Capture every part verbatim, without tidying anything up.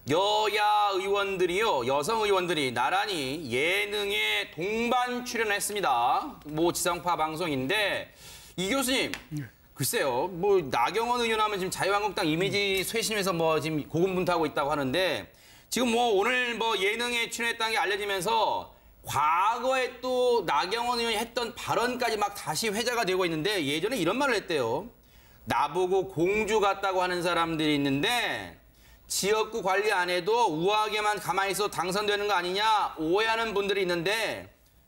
여야 의원들이요, 여성 의원들이 나란히 예능에 동반 출연했습니다. 모 지상파 방송인데 이 교수님, 글쎄요, 뭐 나경원 의원하면 지금 자유한국당 이미지 쇄신해서 뭐 지금 고군분투하고 있다고 하는데 지금 뭐 오늘 뭐 예능에 출연했다는 게 알려지면서 과거에 또 나경원 의원이 했던 발언까지 막 다시 회자가 되고 있는데 예전에 이런 말을 했대요. 나보고 공주 같다고 하는 사람들이 있는데 지역구 관리 안 해도 우아하게만 가만히 있어 당선되는 거 아니냐 오해하는 분들이 있는데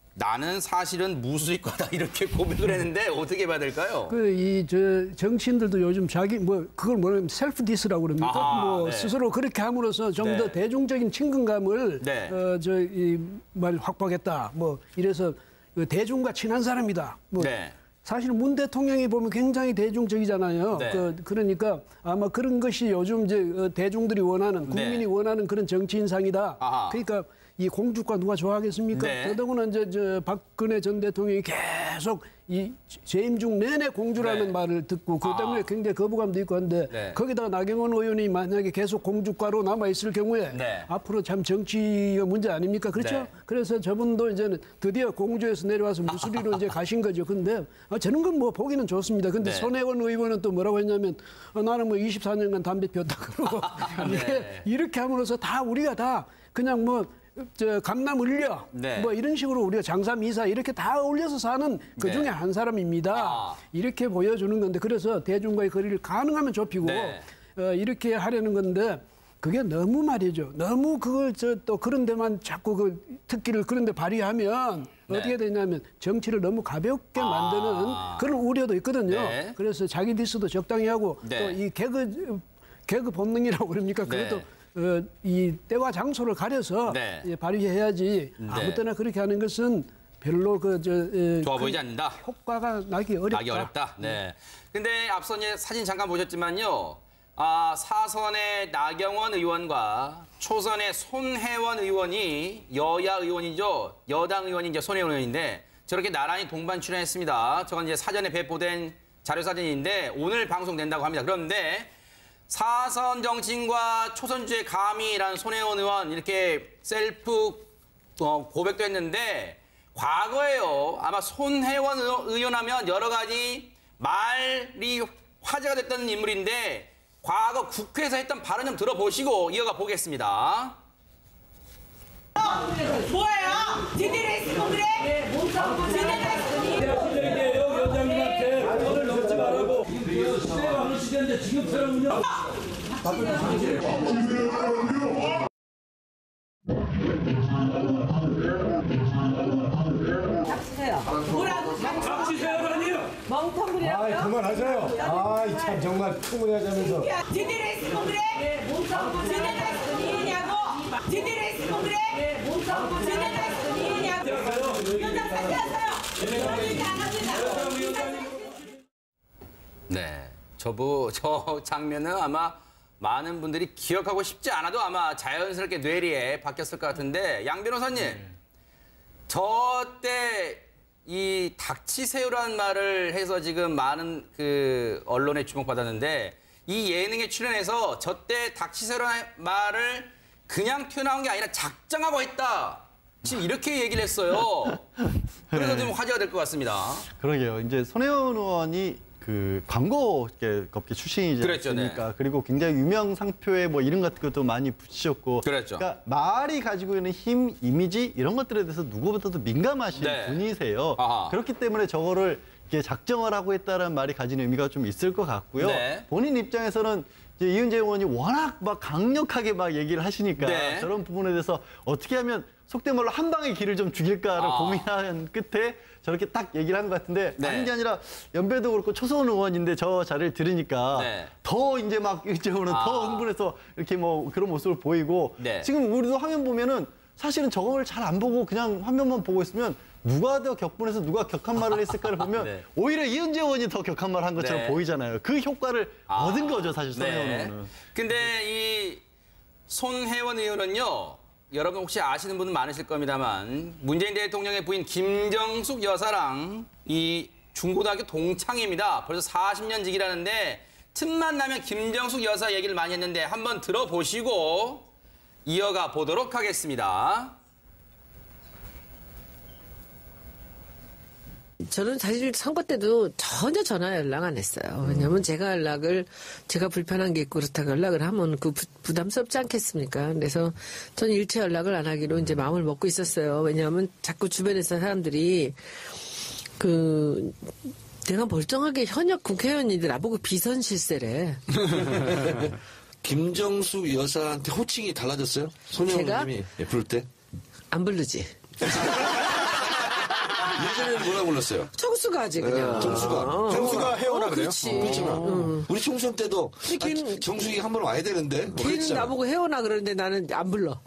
나는 사실은 무수익과다 이렇게 고백을 했는데 어떻게 봐야 될까요? 그 이 저 정치인들도 요즘 자기 뭐 그걸 뭐냐면 셀프 디스라고 그럽니까? 아하, 뭐 네. 스스로 그렇게 함으로써 좀 더 네. 대중적인 친근감을 네. 어 저 이 말 확보하겠다. 뭐 이래서 대중과 친한 사람이다. 뭐 네. 사실 문 대통령이 보면 굉장히 대중적이잖아요. 네. 그, 그러니까 아마 그런 것이 요즘 이제 대중들이 원하는, 국민이 네. 원하는 그런 정치 인상이다. 아하. 그러니까 이 공주과 누가 좋아하겠습니까? 네. 더더구나 이제 저 박근혜 전 대통령이 계속 이 재임 중 내내 공주라는 네. 말을 듣고 그 때문에 아. 굉장히 거부감도 있고 한데 네. 거기다가 나경원 의원이 만약에 계속 공주과로 남아 있을 경우에 네. 앞으로 참 정치가 문제 아닙니까? 그렇죠? 네. 그래서 저분도 이제는 드디어 공주에서 내려와서 무수리로 이제 가신 거죠. 근데 아, 저는 건 뭐 보기는 좋습니다. 근데 네. 손혜원 의원은 또 뭐라고 했냐면 어, 나는 뭐 이십사 년간 담배 피웠다 그러고 이게 네. 이렇게 함으로써 다 우리가 다 그냥 뭐 저 감남 을려 네. 뭐 이런 식으로 우리가 장사 미사 이렇게 다 어울려서 사는 그 중에 네. 한 사람입니다. 아. 이렇게 보여주는 건데 그래서 대중과의 거리를 가능하면 좁히고 네. 어, 이렇게 하려는 건데 그게 너무 말이죠. 너무 그걸 저 또 그런 데만 자꾸 그 특기를 그런 데 발휘하면 네. 어떻게 되냐면 정치를 너무 가볍게 만드는 아. 그런 우려도 있거든요. 네. 그래서 자기 디스도 적당히 하고 네. 또 이 개그 개그 본능이라고 그럽니까? 네. 그것도 어, 이 때와 장소를 가려서 네. 예, 발휘해야지 네. 아무 때나 그렇게 하는 것은 별로 그 저 예, 좋아 그 보이지 않는다. 효과가 나기 어렵다. 나기 어렵다. 네. 근데 앞서 이제 사진 잠깐 보셨지만요. 아, 사선의 나경원 의원과 초선의 손혜원 의원이 여야 의원이죠. 여당 의원이 이제 손혜원 의원인데 저렇게 나란히 동반 출연했습니다. 저건 이제 사전에 배포된 자료 사진인데 오늘 방송된다고 합니다. 그런데 사선 정치인과 초선주의 감히라는 손혜원 의원 이렇게 셀프 어, 고백도 했는데 과거에요. 아마 손혜원 의원 하면 여러 가지 말이 화제가 됐던 인물인데 과거 국회에서 했던 발언 좀 들어보시고 이어가 보겠습니다. 뭐예요? 제대로 했으면 그래? 제대로 했으면 여장님한테 돈을 넣지 말라고 시대 어느 시대인데 지금처럼요. 닥치세요. 뭐라고 박지세요라니요. 멍텅구리라고요? 아이 그만하세요. 아이 참 정말 충분하자면서. 제대로 했으면 그래? 제대로 했으면 이느냐고? 제대로 했으면 그래? 제대로 했으면 이느냐고? 현장 사퇴하세요. 그런 얘기 안 합니다. 네, 저부 저 장면은 아마 많은 분들이 기억하고 싶지 않아도 아마 자연스럽게 뇌리에 박혔을 것 같은데 양 변호사님, 저때 이 닥치세요라는 말을 해서 지금 많은 그 언론에 주목받았는데 이 예능에 출연해서 저때 닥치세요라는 말을 그냥 튀어나온 게 아니라 작정하고 했다. 지금 이렇게 얘기를 했어요. 그래서 네. 좀 화제가 될 것 같습니다. 그러게요. 이제 손혜원 의원이 그 광고 업계 출신이지 그랬죠, 않습니까? 네. 그리고 굉장히 유명 상표에 뭐 이름 같은 것도 많이 붙이셨고. 그랬죠. 그러니까 말이 가지고 있는 힘, 이미지 이런 것들에 대해서 누구보다도 민감하신 네. 분이세요. 아하. 그렇기 때문에 저거를 이렇게 작정을 하고 했다는 말이 가진 의미가 좀 있을 것 같고요. 네. 본인 입장에서는 이제 이은재 의원이 워낙 막 강력하게 막 얘기를 하시니까 네. 저런 부분에 대해서 어떻게 하면 속된 말로 한 방의 길을 좀 죽일까를 아. 고민한 끝에 저렇게 딱 얘기를 한 것 같은데 네. 다른 게 아니라 연배도 그렇고 초선 의원인데 저 자리를 들으니까 네. 더 이제 막 이제는 아. 더 흥분해서 이렇게 뭐 그런 모습을 보이고 네. 지금 우리도 화면 보면은 사실은 저걸 잘 안 보고 그냥 화면만 보고 있으면 누가 더 격분해서 누가 격한 말을 했을까를 보면 네. 오히려 이은재 의원이 더 격한 말을 한 것처럼 네. 보이잖아요. 그 효과를 아. 얻은 거죠, 사실 손혜원 네. 의원은. 근데 이 손혜원 의원은요, 여러분 혹시 아시는 분은 많으실 겁니다만 문재인 대통령의 부인 김정숙 여사랑 이 중고등학교 동창입니다. 벌써 사십 년 지기라는데 틈만 나면 김정숙 여사 얘기를 많이 했는데 한번 들어보시고 이어가 보도록 하겠습니다. 저는 사실 선거 때도 전혀 전화 연락 안 했어요. 왜냐하면 제가 연락을 제가 불편한 게 있고 그렇다고 연락을 하면 그 부, 부담스럽지 않겠습니까? 그래서 저는 일체 연락을 안 하기로 이제 마음을 먹고 있었어요. 왜냐하면 자꾸 주변에서 사람들이 그 내가 멀쩡하게 현역 국회의원인데 나보고 비선 실세래. 김정숙 여사한테 호칭이 달라졌어요? 손혜원님이 부를 때? 안 부르지. 예전에는 뭐라고 불렀어요? 청수가 하지 그냥. 정수가. 어. 정수가 해오라 어, 그래요? 그렇지. 그렇잖아. 어. 우리 총선 때도 걔는- 아, 정수기가 한 번 와야 되는데. 뭐 걔는 그랬잖아. 나보고 해오나 그러는데 나는 안 불러.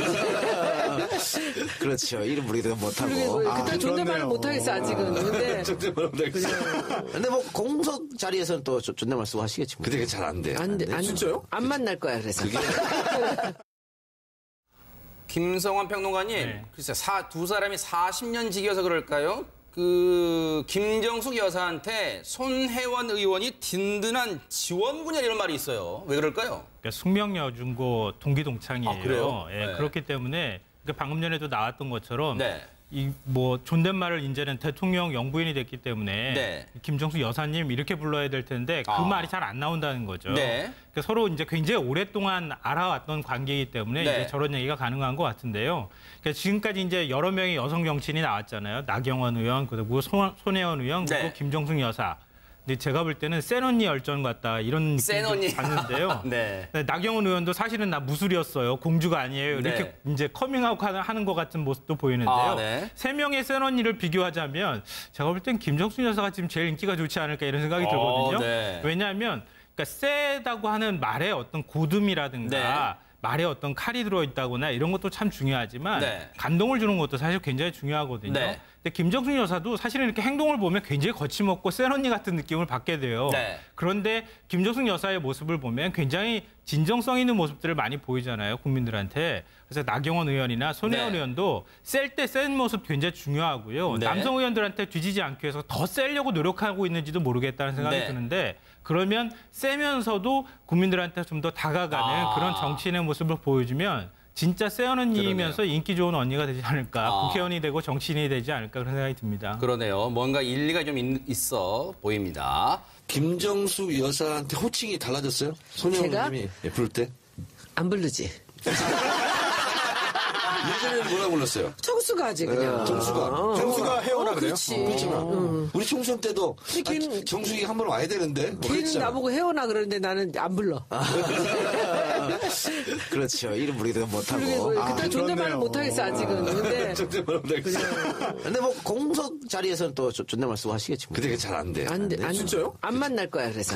그렇죠. 이름 부르기도 못하고. 그리고 그때 그렇네요. 존댓말을 못하겠어 아직은. 근데 정대만 근데 뭐 공석 자리에서는 또 존- 존댓말 쓰고 하시겠지. 뭐. 근데 잘 안 돼. 안 돼. 안, 진짜요? 안 만날 거야 그래서. 김성환 평론가님, 네. 글쎄 사, 두 사람이 사십 년 지기여서 그럴까요? 그 김정숙 여사한테 손혜원 의원이 든든한 지원군이라 이런 말이 있어요. 왜 그럴까요? 그러니까 숙명여중고 동기 동창이에요. 아, 그래요? 예, 네. 그렇기 때문에 그러니까 방금 전에도 나왔던 것처럼 네. 이 뭐 존댓말을 이제는 대통령 영부인이 됐기 때문에 네. 김정숙 여사님 이렇게 불러야 될 텐데 그 아. 말이 잘 안 나온다는 거죠. 네. 그러니까 서로 이제 굉장히 오랫동안 알아왔던 관계이기 때문에 네. 이제 저런 얘기가 가능한 것 같은데요. 그러니까 지금까지 이제 여러 명의 여성 정치인이 나왔잖아요. 나경원 의원, 그리고 손, 손혜원 의원, 그리고 네. 김정숙 여사. 근데 제가 볼 때는 센 언니 열전 같다 이런 센 느낌이 언니. 좀 받는데요. 네. 네, 나경원 의원도 사실은 나 무술이었어요. 공주가 아니에요. 이렇게 네. 이제 커밍아웃 하는, 하는 것 같은 모습도 보이는데요. 아, 네. 세 명의 센 언니를 비교하자면 제가 볼 땐 김정숙 여사가 지금 제일 인기가 좋지 않을까 이런 생각이 어, 들거든요. 네. 왜냐하면 그러니까 세다고 하는 말에 어떤 고듬이라든가 네. 말에 어떤 칼이 들어있다거나 이런 것도 참 중요하지만 네. 감동을 주는 것도 사실 굉장히 중요하거든요. 네. 근데 김정숙 여사도 사실은 이렇게 행동을 보면 굉장히 거침없고 센 언니 같은 느낌을 받게 돼요. 네. 그런데 김정숙 여사의 모습을 보면 굉장히 진정성 있는 모습들을 많이 보이잖아요, 국민들한테. 그래서 나경원 의원이나 손혜원 네. 의원도 셀 때 센 모습 굉장히 중요하고요. 네. 남성 의원들한테 뒤지지 않기 위해서 더 세려고 노력하고 있는지도 모르겠다는 생각이 네. 드는데 그러면 세면서도 국민들한테 좀 더 다가가는 아. 그런 정치인의 모습을 보여주면 진짜 센 언니이면서 인기 좋은 언니가 되지 않을까. 아. 국회의원이 되고 정치인이 되지 않을까 그런 생각이 듭니다. 그러네요. 뭔가 일리가 좀 있, 있어 보입니다. 김정숙 여사한테 호칭이 달라졌어요? 손혜원님이 부를 때? 안 부르지. 예전에는 뭐라고 불렀어요? 청수가 하지 그냥. 정수가. 어. 정수가 해오라 그래요? 그렇지. 그렇잖아. 우리 총선 때도 걔는- 아, 정수기가 한 번 와야 되는데. 뭐 걔는 그랬잖아. 나보고 해오나 그러는데 나는 안 불러. 그렇죠. 이름 부르기도 못하고. 그리고 그때 아, 존댓말을 그렇네요. 못하겠어 아직은. 근데 정대만 근데 뭐 공석 자리에서는 또 존- 존댓말 쓰고 하시겠지. 뭐. 근데 잘 안 돼. 안 돼. 안, 진짜요? 안 만날 거야 그래서.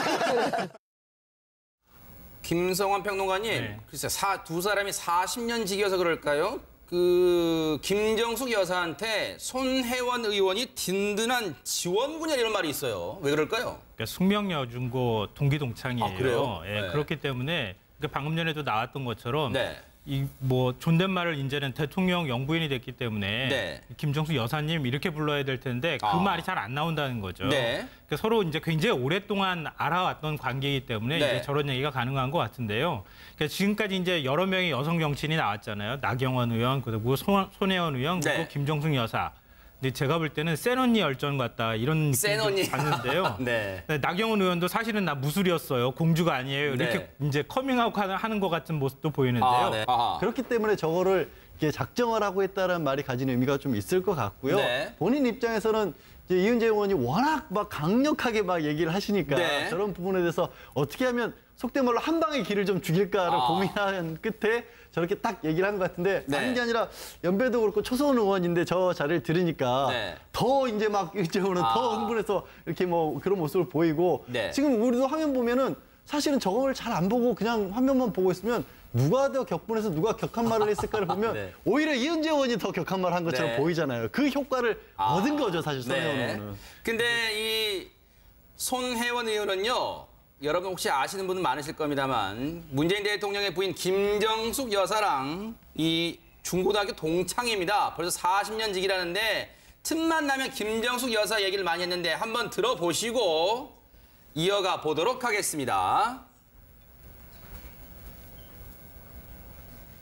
김성환 평론가님, 네. 글쎄 사, 두 사람이 사십 년 지기여서 그럴까요? 그 김정숙 여사한테 손혜원 의원이 든든한 지원군이라 이런 말이 있어요. 왜 그럴까요? 그러니까 숙명여중고 동기 동창이에요. 아, 그래요? 예, 네. 그렇기 때문에 그러니까 방금 전에도 나왔던 것처럼 네. 이 뭐 존댓말을 이제는 대통령 영부인이 됐기 때문에 네. 김정숙 여사님 이렇게 불러야 될 텐데 그 아. 말이 잘 안 나온다는 거죠. 네. 그러니까 서로 이제 굉장히 오랫동안 알아왔던 관계이기 때문에 네. 이제 저런 얘기가 가능한 것 같은데요. 그러니까 지금까지 이제 여러 명의 여성 정치인이 나왔잖아요. 나경원 의원, 그리고 손, 손혜원 의원, 그리고 네. 김정숙 여사. 근데 제가 볼 때는 센 언니 열전 같다 이런 센 느낌이 언니. 좀 받는데요. 네. 네, 나경원 의원도 사실은 나 무술이었어요. 공주가 아니에요. 이렇게 네. 이제 커밍아웃 하는, 하는 것 같은 모습도 보이는데요. 아, 네. 아하. 그렇기 때문에 저거를 이렇게 작정을 하고 했다는 말이 가진 의미가 좀 있을 것 같고요. 네. 본인 입장에서는 이제 이은재 의원이 워낙 막 강력하게 막 얘기를 하시니까 네. 저런 부분에 대해서 어떻게 하면 속된 말로 한 방의 길을 좀 죽일까를 아. 고민한 끝에 저렇게 딱 얘기를 한 것 같은데 네. 다른 게 아니라 연배도 그렇고 초선 의원인데 저 자리를 들으니까 네. 더 이제 막 이은재 의원은 아. 더 흥분해서 이렇게 뭐 그런 모습을 보이고 네. 지금 우리도 화면 보면은 사실은 저걸 잘 안 보고 그냥 화면만 보고 있으면 누가 더 격분해서 누가 격한 말을 했을까를 보면 네. 오히려 이은재 의원이 더 격한 말을 한 것처럼 네. 보이잖아요. 그 효과를 아. 얻은 거죠, 사실 손혜원 네. 의원은. 근데 이 손혜원 의원은요, 여러분 혹시 아시는 분은 많으실 겁니다만 문재인 대통령의 부인 김정숙 여사랑 이 중고등학교 동창입니다. 벌써 사십 년 지기라는데 틈만 나면 김정숙 여사 얘기를 많이 했는데 한번 들어보시고 이어가 보도록 하겠습니다.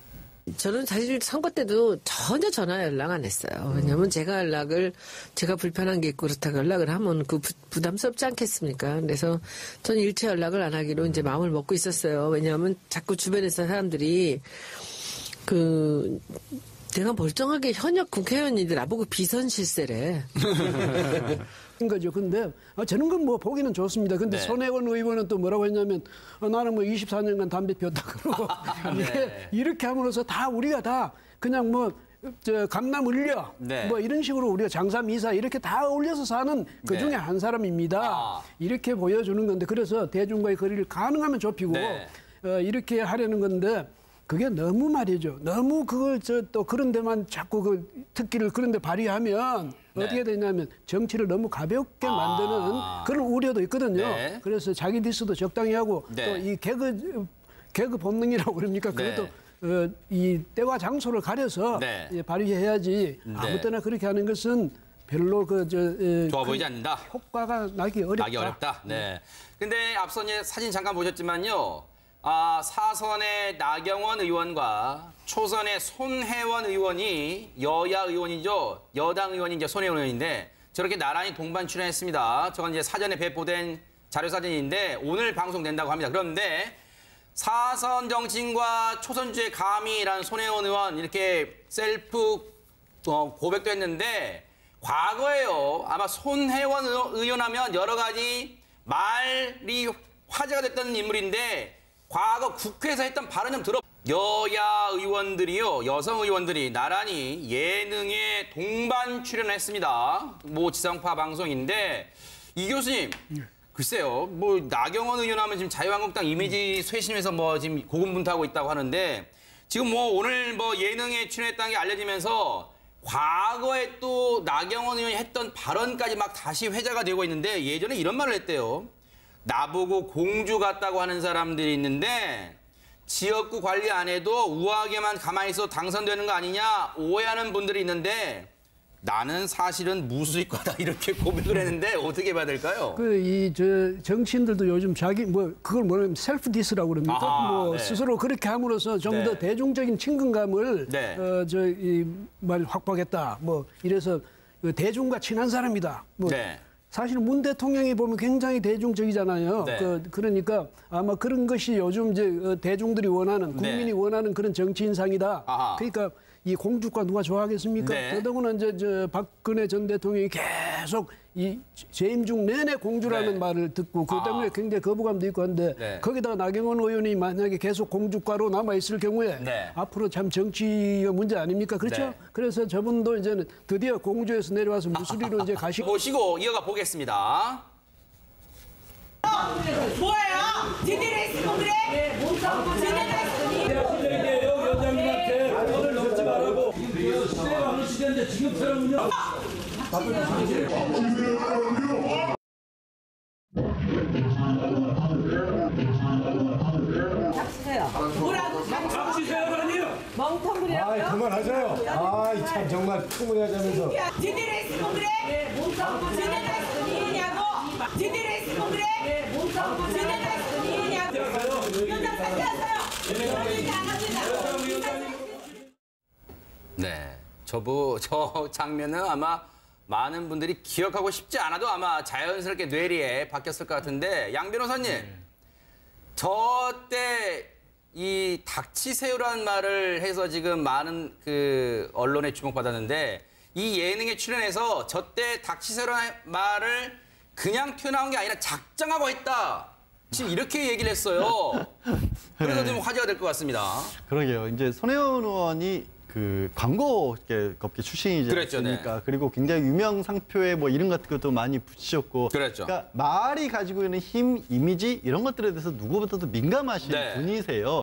저는 사실 선거 때도 전혀 전화 연락 안 했어요. 왜냐하면 제가 연락을 제가 불편한 게 있고 그렇다고 연락을 하면 그 부, 부담스럽지 않겠습니까? 그래서 저는 일체 연락을 안 하기로 이제 마음을 먹고 있었어요. 왜냐하면 자꾸 주변에서 사람들이 그 내가 멀쩡하게 현역 국회의원이들 나보고 비선실세래. 거죠. 근데 아, 저는 건 뭐 보기는 좋습니다. 근데 네. 손혜원 의원은 또 뭐라고 했냐면 어, 나는 뭐 이십사 년간 담배 피웠다 그러고 이게 네. 이렇게 함으로써 다 우리가 다 그냥 뭐 저 강남 을려 네. 뭐 이런 식으로 우리가 장사 미사 이렇게 다 어울려서 사는 그 중에 네. 한 사람입니다. 아. 이렇게 보여주는 건데 그래서 대중과의 거리를 가능하면 좁히고 네. 어, 이렇게 하려는 건데 그게 너무 말이죠. 너무 그걸 저 또 그런 데만 자꾸 그 특기를 그런 데 발휘하면 네. 어떻게 되냐면 정치를 너무 가볍게 만드는 아. 그런 우려도 있거든요. 네. 그래서 자기 디스도 적당히 하고 네. 또 이 개그 개그 본능이라고 그럽니까? 네. 그것도 어, 이 때와 장소를 가려서 네. 예, 발휘해야지 아무 때나 그렇게 하는 것은 별로 그저 좋아 보이지 않는다. 효과가 나기 어렵다. 나기 어렵다. 네. 근데 앞서 이제 사진 잠깐 보셨지만요. 아, 사선의 나경원 의원과 초선의 손혜원 의원이 여야 의원이죠. 여당 의원이 이제 손혜원 의원인데 저렇게 나란히 동반 출연했습니다. 저건 이제 사전에 배포된 자료 사진인데 오늘 방송된다고 합니다. 그런데 사선 정치인과 초선주의 감히라는 손혜원 의원 이렇게 셀프 어, 고백도 했는데 과거에요. 아마 손혜원 의원 하면 여러 가지 말이 화제가 됐던 인물인데 과거 국회에서 했던 발언 좀 들어. 여야 의원들이요, 여성 의원들이 나란히 예능에 동반 출연했습니다. 모 지상파 방송인데 이 교수님, 글쎄요, 뭐 나경원 의원 하면 지금 자유한국당 이미지 쇄신해서 뭐 지금 고군분투하고 있다고 하는데 지금 뭐 오늘 뭐 예능에 출연했다는 게 알려지면서 과거에 또 나경원 의원이 했던 발언까지 막 다시 회자가 되고 있는데 예전에 이런 말을 했대요. 나보고 공주 같다고 하는 사람들이 있는데 지역구 관리 안 해도 우아하게만 가만히 있어 당선되는 거 아니냐 오해하는 분들이 있는데 나는 사실은 무수익과다 이렇게 고백을 했는데 어떻게 봐야 될까요? 그 이 저 정치인들도 요즘 자기 뭐 그걸 뭐냐면 셀프 디스라고 그럽니까? 아하, 뭐 네. 스스로 그렇게 함으로써 좀 더 네. 대중적인 친근감을 네. 어 저 이 말 확보하겠다. 뭐 이래서 그 대중과 친한 사람이다. 뭐 네. 사실 문 대통령이 보면 굉장히 대중적이잖아요. 네. 그, 그러니까 아마 그런 것이 요즘 이제 어, 대중들이 원하는 국민이 네. 원하는 그런 정치인상이다. 아하. 그러니까 이 공주과 누가 좋아하겠습니까? 네. 더더구나 이제 저 박근혜 전 대통령이 계속 이 재임 중 내내 공주라는 네. 말을 듣고 그 아. 때문에 굉장히 거부감도 있고 한데 네. 거기다가 나경원 의원이 만약에 계속 공주과로 남아 있을 경우에 네. 앞으로 참 정치가 문제 아닙니까? 그렇죠? 네. 그래서 저분도 이제는 드디어 공주에서 내려와서 무수리로 이제 가시고 보시고 이어가 보겠습니다. 뭐예요? 제대로 했으면 그래? 제대로 했으면 실례인데요, 위원장님한테 오늘 넣지 말라고. 지금 시대에 많은 시대인데 지금처럼은요. 뭐라고 박지세요라니요. 멍텅구리라고요? 아, 그만하세요. 아, 참 정말 충분하자면서. 제대로 했으면 그래? 제대로 했으면 이냐고? 제대로 했으면 그래? 제대로 했으면 이냐고? 위원장 사퇴하세요. 그러지 않았습니다. 네, 저부 저 장면은 아마 많은 분들이 기억하고 싶지 않아도 아마 자연스럽게 뇌리에 박혔을 것 같은데 양 변호사님, 저때 이 닥치세요라는 말을 해서 지금 많은 그 언론에 주목받았는데 이 예능에 출연해서 저때 닥치세요라는 말을 그냥 튀어나온 게 아니라 작정하고 했다. 지금 이렇게 얘기를 했어요. 그래서 좀 화제가 될 것 같습니다. 그러게요. 이제 손혜원 의원이 그 광고 업계 출신이지 그랬죠, 않습니까? 네. 그리고 굉장히 유명 상표에 뭐 이름 같은 것도 많이 붙이셨고. 그랬죠. 그러니까 말이 가지고 있는 힘, 이미지 이런 것들에 대해서 누구보다도 민감하신 네. 분이세요.